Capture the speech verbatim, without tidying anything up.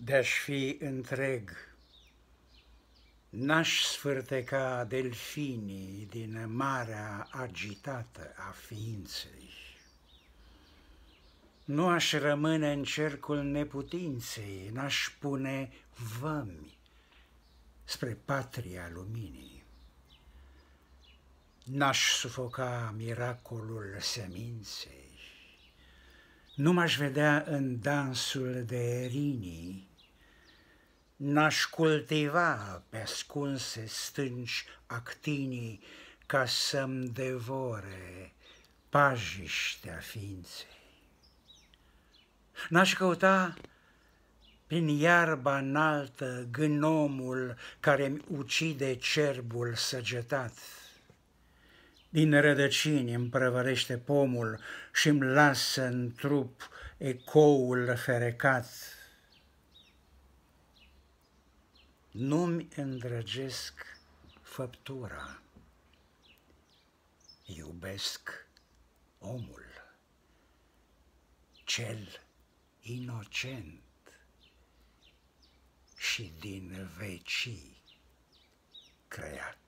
De-aș fi întreg, n-aș sfârteca delfinii din marea agitată a ființei. Nu aș rămâne în cercul neputinței, n-aș pune vămi spre patria luminii. N-aș sufoca miracolul seminței, nu m-aș vedea în dansul de erinii, n-aș cultiva pe ascunse stânci actinii ca să-mi devore pajiștea ființei. N-aș căuta prin iarba înaltă gnomul care-mi ucide cerbul săgetat. Din rădăcini îmi prăvălește pomul și-mi lasă în trup ecoul ferecat. Nu-mi îndrăgesc făptura, iubesc omul, cel inocent și din vecii creat.